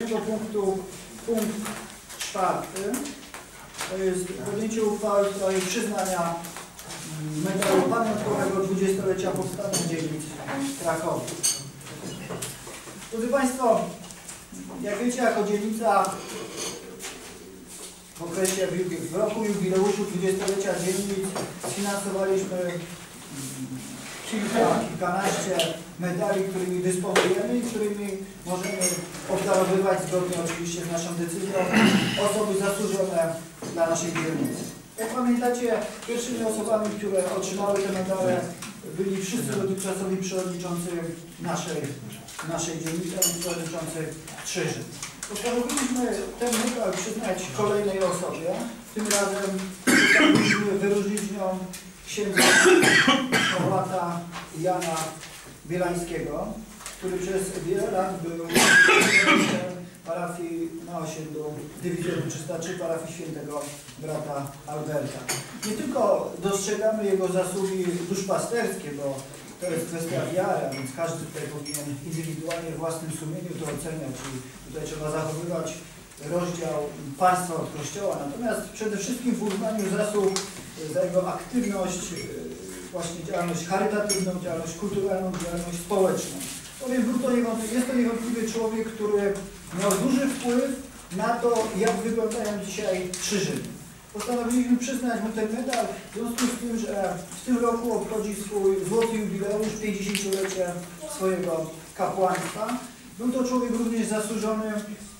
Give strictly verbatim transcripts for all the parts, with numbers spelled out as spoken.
Punktu, punkt czwarty to jest podjęcie uchwały w sprawie przyznania medalu pamiątkowego dwudziestolecia powstania dzielnic Krakowa. Drodzy Państwo, jak wiecie, jako dzielnica w okresie, w roku jubileuszu dwudziestolecia dzielnic sfinansowaliśmy kilka, kilkanaście medali, którymi dysponujemy i którymi możemy obdarowywać zgodnie oczywiście z naszą decyzją osoby zasłużone dla naszej dzielnicy. Jak pamiętacie, pierwszymi osobami, które otrzymały te medale, byli wszyscy dotychczasowi przewodniczący naszej, naszej dzielnicy, a przewodniczący Krzyży. Postanowiliśmy ten medal przyznać kolejnej osobie. Tym razem postanowiliśmy wyróżnić nią księdza prałata Jana Bielańskiego, który przez wiele lat był parafii na osiedlu Dywizjonu trzysta trzy parafii świętego brata Alberta. Nie tylko dostrzegamy jego zasługi duszpasterskie, bo to jest kwestia wiary, a więc każdy tutaj powinien indywidualnie w własnym sumieniu to oceniać i tutaj trzeba zachowywać rozdział państwa od Kościoła. Natomiast przede wszystkim w uznaniu zasług za jego aktywność, właśnie działalność charytatywną, działalność kulturalną, działalność społeczną. Powiem, był to jest to niewątpliwy człowiek, który miał duży wpływ na to, jak wyglądają dzisiaj Krzyżyny. Postanowiliśmy przyznać mu ten medal w związku z tym, że w tym roku obchodzi swój złoty jubileusz, pięćdziesięciolecie swojego kapłaństwa. Był to człowiek również zasłużony,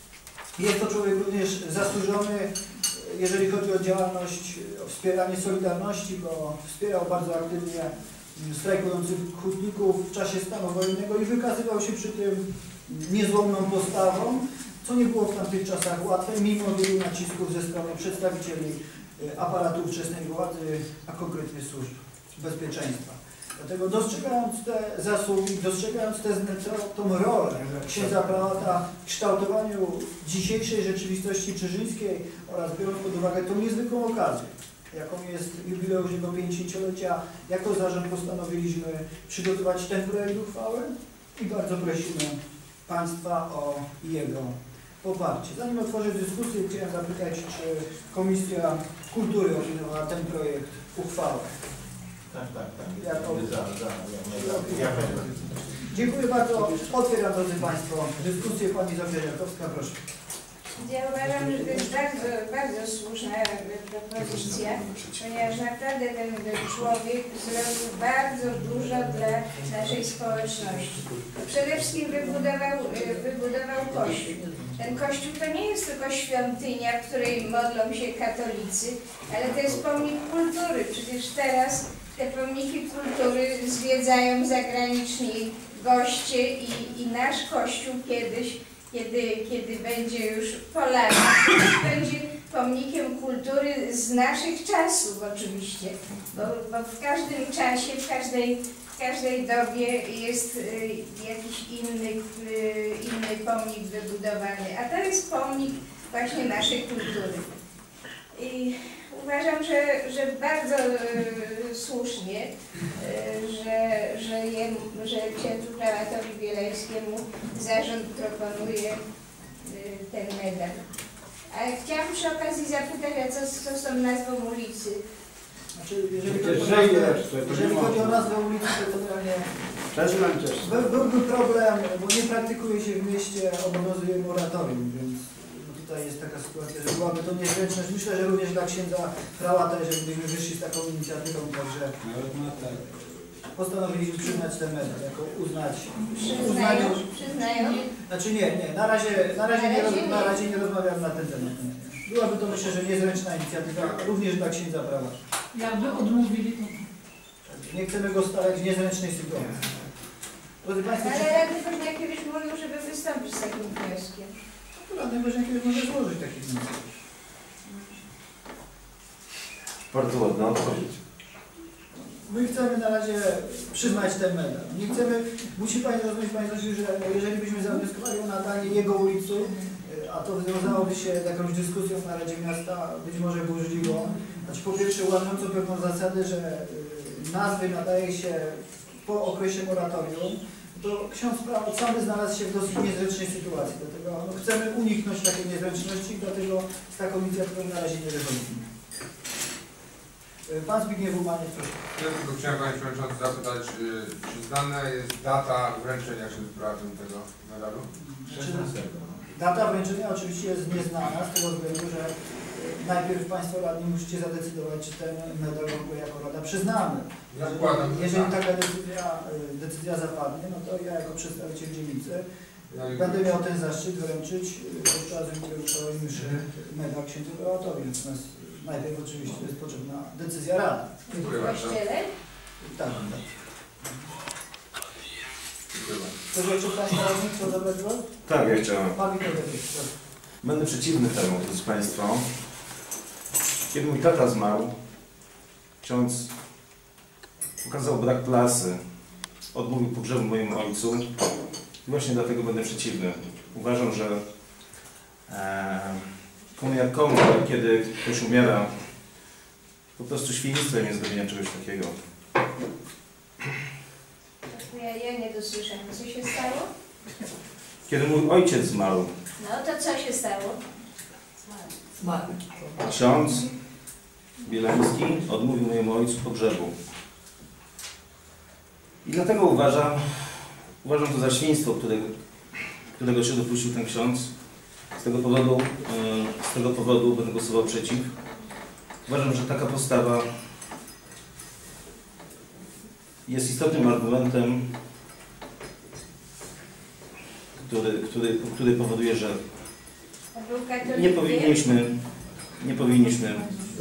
jest to człowiek również zasłużony, jeżeli chodzi o działalność, o wspieranie Solidarności, bo wspierał bardzo aktywnie strajkujących hutników w czasie stanu wojennego i wykazywał się przy tym niezłomną postawą, co nie było w tamtych czasach łatwe, mimo wielu nacisków ze strony przedstawicieli aparatu ówczesnej władzy, a konkretnie służb bezpieczeństwa. Dlatego dostrzegając te zasługi, dostrzegając tę tą rolę księdza prałata w kształtowaniu dzisiejszej rzeczywistości czyżyńskiej oraz biorąc pod uwagę tą niezwykłą okazję, jaką jest jubileusz jego pięćdziesięciolecia, jako zarząd postanowiliśmy przygotować ten projekt uchwały i bardzo prosimy Państwa o jego poparcie. Zanim otworzę dyskusję, chciałem zapytać, czy Komisja Kultury opiniowała ten projekt uchwały. Tak, tak, tak. Jako... Za, za, ja, ja, Dziękuję bardzo. Otwieram, drodzy Państwo, dyskusję. Pani Zofia Jakowska, proszę. Ja uważam, że to jest bardzo, bardzo słuszna propozycja, ponieważ naprawdę ten, ten człowiek zrobił bardzo dużo dla naszej społeczności. Przede wszystkim wybudował, wybudował Kościół. Ten Kościół to nie jest tylko świątynia, w której modlą się katolicy, ale to jest pomnik kultury. Przecież teraz te pomniki kultury zwiedzają zagraniczni goście i, i nasz Kościół kiedyś, Kiedy, kiedy będzie już po latach, będzie pomnikiem kultury z naszych czasów oczywiście, bo, bo w każdym czasie, w każdej, w każdej dobie jest y, jakiś inny, y, inny pomnik wybudowany, a to jest pomnik właśnie naszej kultury. I uważam, że, że bardzo y, słusznie, y, że, że, jem, że księdzu prałatowi Bielańskiemu zarząd proponuje y, ten medal. Ale chciałam przy okazji zapytać, a co, co są nazwą ulicy? Znaczy, jeżeli chodzi o nazwę, jeżeli chodzi o nazwę ulicy, to generalnie by, byłby problem, bo nie praktykuje się w mieście, obowiązuje moratorium, więc tutaj jest taka sytuacja, że byłaby to niezręczność. Myślę, że również dla księdza prałata, jeżeli byśmy wyszli z taką inicjatywą, także postanowiliśmy przyznać ten medal, jako uznać. Przyznają? Przyznają? Znaczy nie, nie, na razie, na razie, nie, roz, na razie nie rozmawiam na ten temat. Nie. Byłaby to, myślę, że niezręczna inicjatywa, również dla księdza prałata. Jakby odmówili, to... Nie chcemy go stawiać w niezręcznej sytuacji. Drodzy Państwo, ale radny Woźniakiewicz mówił, żeby wystąpić z takim wnioskiem. radny Woźniakiewicz może złożyć taki wniosek. bardzo ładna odpowiedź. My chcemy na razie przyznać ten medal. Nie chcemy, musi Pani rozumieć, Panie Zosiu, że jeżeli byśmy zawnioskowali o nadanie jego ulicy, a to związałoby się z jakąś dyskusją na Radzie Miasta, być może burzliwą. Znaczy po pierwsze łamiącą pewną zasadę, że nazwy nadaje się po okresie moratorium. to ksiądz prawosławny znalazł się w dosyć niezręcznej sytuacji, dlatego no, chcemy uniknąć takiej niezręczności, dlatego z taką inicjatywą na razie nie wychodzimy. Pan Zbigniew Umaniec, proszę. Ja tylko chciałem Panie Przewodniczący zapytać, czy, czy znana jest data wręczenia się sprawą tego medalu? szesnastego. Data wręczenia oczywiście jest nieznana z tego względu, że najpierw Państwo radni musicie zadecydować, czy ten medal w ogóle jako Rada przyznamy. Zakładam, że Jeżeli tak. taka decyzja, decyzja zapadnie, no to ja jako przedstawiciel dzielnicy No i- będę miał ten zaszczyt wręczyć podczas jubileuszowej mszy medal księdzu prałatowi. Natomiast najpierw oczywiście jest potrzebna decyzja Rady. Dziękuję W bardzo. kościele? Tak, tak. Dziękuję bardzo. Ktoś jeszcze Państwa radnych chce zabrać głos? Tak, ja chciałem. Pan Witold, proszę. Będę przeciwny temu, drodzy Państwo. Kiedy mój tata zmarł, ksiądz pokazał brak klasy, odmówił pogrzebu mojemu ojcu i właśnie dlatego będę przeciwny. Uważam, że e, komu jak komu, ale kiedy ktoś umiera, po prostu świństwem jest zrobienia czegoś takiego. Ja, ja nie dosłyszałam. Co się stało? Kiedy mój ojciec zmarł, No to co się stało? ksiądz Bielański odmówił mojemu ojcu pogrzebu. I dlatego uważam, uważam to za świństwo, które, którego się dopuścił ten ksiądz. Z tego powodu, yy, z tego powodu będę głosował przeciw. Uważam, że taka postawa jest istotnym argumentem, który, który, który powoduje, że A był katolikiem? nie powinniśmy, nie powinniśmy,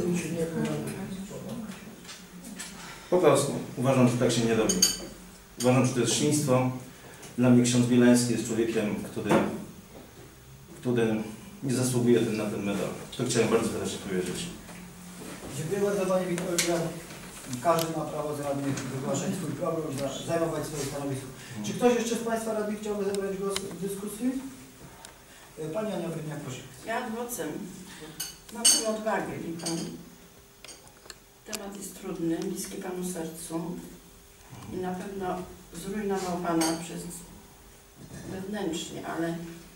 po prostu uważam, że tak się nie robi. Uważam, że to jest świństwo. Dla mnie ksiądz Bielański jest człowiekiem, który, który nie zasługuje ten, na ten medal. To chciałem bardzo wyraźnie powiedzieć. Dziękuję bardzo Panie Witoldzie. Każdy ma prawo z radnych wygłaszać swój problem, za- zajmować swoje stanowisko. Czy ktoś jeszcze z Państwa radnych chciałby zabrać głos w dyskusji? Pani Ania Brydniak, proszę. Ja adwocem. Mam tę odwagę, wie Pan. Temat jest trudny, bliski Panu sercu i na pewno zrujnował Pana przez wewnętrznie, ale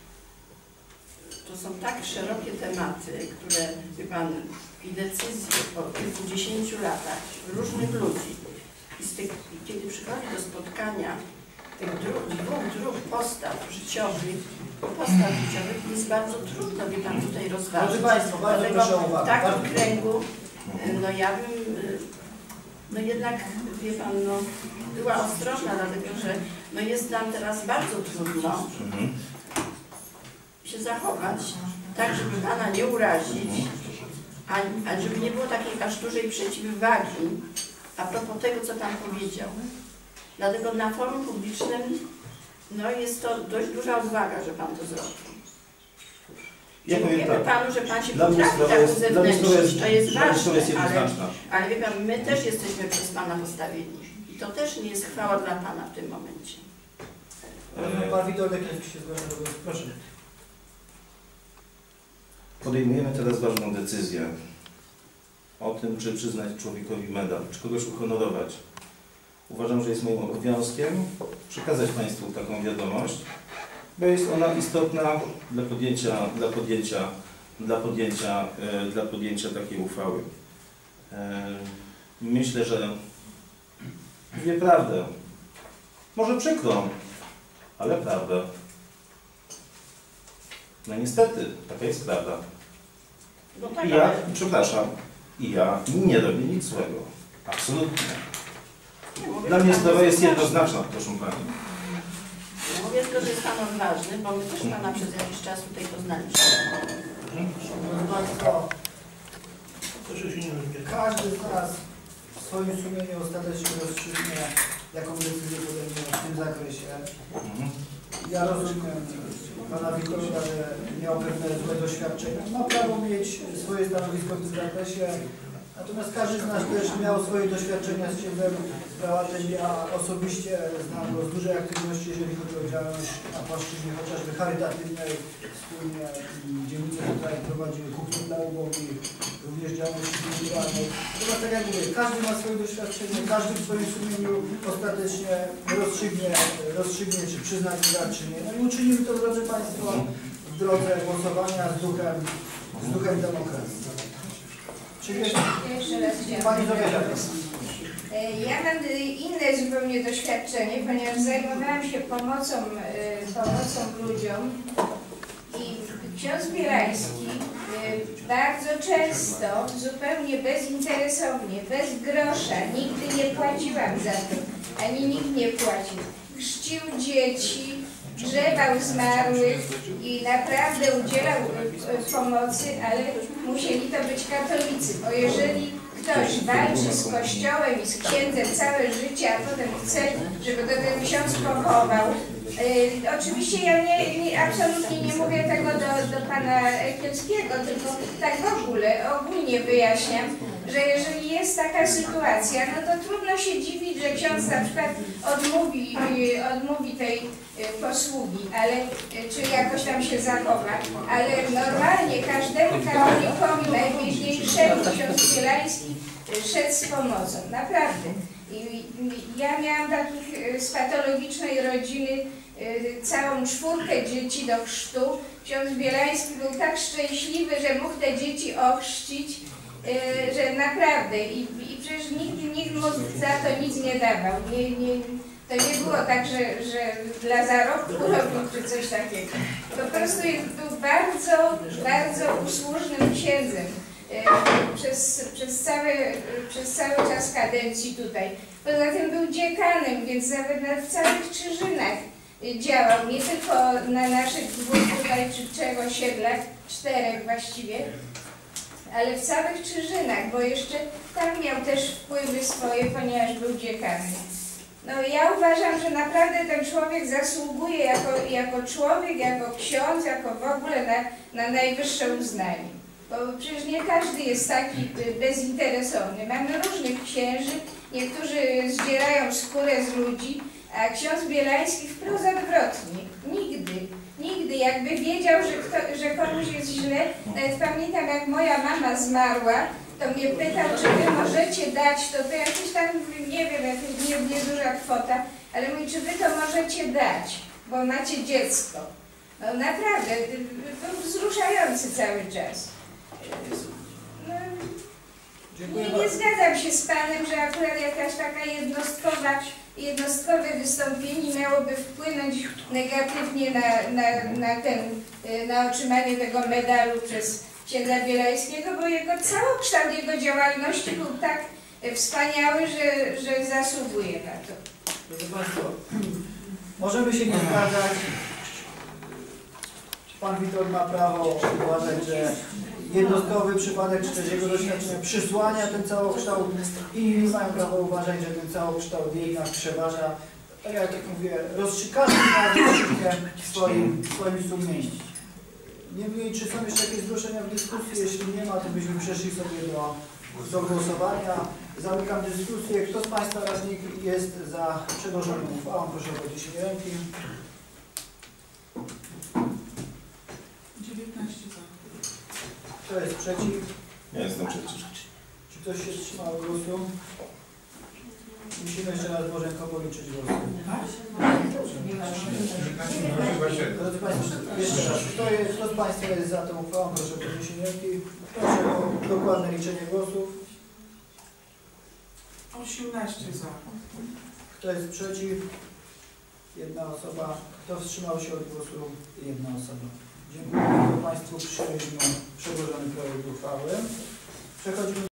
to są tak szerokie tematy, które, wie Pan, i decyzje po kilkudziesięciu latach różnych ludzi i z tych, kiedy przychodzi do spotkania tych dróg, dwóch dróg postaw życiowych, postaw życiowych jest bardzo trudno, wie Pan, tutaj rozważyć. Drodzy Państwo, bardzo Dlatego proszę o uwagę. w takim Bardzo- kręgu, no ja bym, no jednak, wie Pan, no była ostrożna, dlatego że no jest nam teraz bardzo trudno Mhm. się zachować, tak żeby Pana nie urazić, a, a żeby nie było takiej aż dużej przeciwwagi a propos tego, co Pan powiedział. Dlatego na forum publicznym no jest to dość duża odwaga, że Pan to zrobił. Ja powiem Dziękujemy tak. Panu, że Pan się Dla mnie potrafi sprawa tak jest, dla mnie sprawa jest, uzewnętrznić, to jest dla mnie sprawa jest ważne, ale, jednoznaczna. ale wie Pan, my też jesteśmy przez Pana postawieni. I to też nie jest chwała dla Pana w tym momencie. Rozumiem, Pan Witold Jakiewski się zgłasza do głosu. Proszę. Podejmujemy teraz ważną decyzję o tym, czy przyznać człowiekowi medal, czy kogoś uhonorować. Uważam, że jest moim obowiązkiem przekazać Państwu taką wiadomość, bo jest ona istotna dla podjęcia, dla podjęcia, dla podjęcia, e, dla podjęcia takiej uchwały. E, myślę, że mówię prawdę. Może przykrą, ale prawdę. No niestety, taka jest prawda. No tak, I ja, ale przepraszam, i ja nie robię nic złego. Absolutnie. nie mówię, Dla że mnie Pan sprawa jest odważny. jednoznaczna, proszę Pani. Ja mówię tylko, że jest Pan odważny, bo my też Pana przez jakiś czas tutaj poznaliśmy. Drodzy Państwo, każdy z nas w swoim sumieniu ostatecznie rozstrzygnie, jaką decyzję podejmie w tym zakresie. Mhm. Ja rozumiem Pana Witolda, że miał pewne złe doświadczenia. Ma prawo mieć swoje stanowisko w tym zakresie. Natomiast każdy z nas też miał swoje doświadczenia z księdzem prałatem. Ja osobiście znam go z dużej aktywności, jeżeli chodzi o działalność na płaszczyźnie chociażby charytatywnej, wspólnie dzielnicy tutaj prowadziły kuchnię dla ubogich, również działalność indywidualnej. Chyba tak jak mówię, każdy ma swoje doświadczenie, każdy w swoim sumieniu ostatecznie rozstrzygnie, rozstrzygnie czy przyznać wydać, czy nie. No i uczynimy to, drodzy Państwo, w drodze głosowania z duchem, z duchem demokracji. Czy jeszcze, Jeszcze raz chciałam. Pani Zosia. Ja mam inne zupełnie doświadczenie, ponieważ zajmowałam się pomocą, e, pomocą ludziom i ksiądz Bielański e, bardzo często, zupełnie bezinteresownie, bez grosza, nigdy nie płaciłam za to, ani nikt nie płacił. Chrzcił dzieci, grzebał zmarłych i naprawdę udzielał e, pomocy, ale musieli to być katolicy, bo jeżeli ktoś walczy z Kościołem i z księdzem całe życie, a potem chce, żeby to ten ksiądz pochował. Yy, oczywiście ja nie, nie, absolutnie nie mówię tego do, do pana Ekielskiego, tylko tak w ogóle, ogólnie wyjaśniam, że jeżeli jest taka sytuacja, no to trudno się dziwić, że ksiądz na przykład odmówi, yy, odmówi tej yy, posługi, ale yy, czy jakoś tam się zachowa, ale normalnie każdemu katolikowi najważniejszemu ksiądz Bielański szedł z pomocą, naprawdę. I ja miałam takich z patologicznej rodziny całą czwórkę dzieci do chrztu. Ksiądz Bielański był tak szczęśliwy, że mógł te dzieci ochrzcić, że naprawdę i, i przecież nikt, nikt mu za to nic nie dawał. Nie, nie, to nie było tak, że, że dla zarobku robił czy coś takiego. Po prostu był bardzo, bardzo usłużnym księdzem. Przez, przez, cały, przez cały czas kadencji tutaj. Poza tym był dziekanem, więc nawet na, w całych Czyżynach działał, nie tylko na naszych dwóch tutaj, czy trzech osiedlach, czterech właściwie, ale w całych Czyżynach, bo jeszcze tam miał też wpływy swoje, ponieważ był dziekanem. No ja uważam, że naprawdę ten człowiek zasługuje jako, jako człowiek, jako ksiądz, jako w ogóle na, na najwyższe uznanie. Bo przecież nie każdy jest taki bezinteresowny. Mamy różnych księży, niektórzy zdzierają skórę z ludzi, a ksiądz Bielański wprost odwrotnie. Nigdy, nigdy. Jakby wiedział, że, kto, że komuś jest źle, nawet pamiętam jak moja mama zmarła, to mnie pytał, czy wy możecie dać, to to jakieś tam, nie wiem, jakaś nie, nieduża kwota, ale mówi, czy wy to możecie dać, bo macie dziecko. No naprawdę, był wzruszający cały czas. No, nie, nie zgadzam się z Panem, że akurat jakaś taka jednostkowa, jednostkowe wystąpienie miałoby wpłynąć negatywnie na, na, na, ten, na otrzymanie tego medalu przez księdza Bielańskiego, bo jego całokształt jego działalności był tak wspaniały, że, że zasługuje na to. Proszę Państwa, możemy się nie zgadzać. Pan Witold ma prawo uważać, że jednostkowy przypadek, czy też jego doświadczenie przysłania ten całokształt. Inni mają prawo uważać, że ten całokształt jednak przeważa. Tak jak mówię, rozstrzygamy w swoim, swoim sumieniu. Niemniej, czy są jeszcze jakieś zgłoszenia w dyskusji? Jeśli nie ma, to byśmy przeszli sobie do, do głosowania. Zamykam dyskusję. Kto z Państwa radnych jest za przedłożoną uchwałą? Proszę o podniesienie ręki. dziewiętnaście za. Kto jest przeciw? Ja jestem przeciw. Czy ktoś się wstrzymał od głosu? Musimy jeszcze raz Bożenko policzyć głosy. Drodzy Państwo, jeszcze raz. Kto, jest, kto z Państwa jest za tą uchwałą? Proszę o podniesienie ręki. Proszę o dokładne liczenie głosów. osiemnaście za. Kto jest przeciw? Jedna osoba. Kto wstrzymał się od głosu? Jedna osoba. Dziękuję Państwu. Przyjęliśmy przedłożony projekt uchwały. Przechodzimy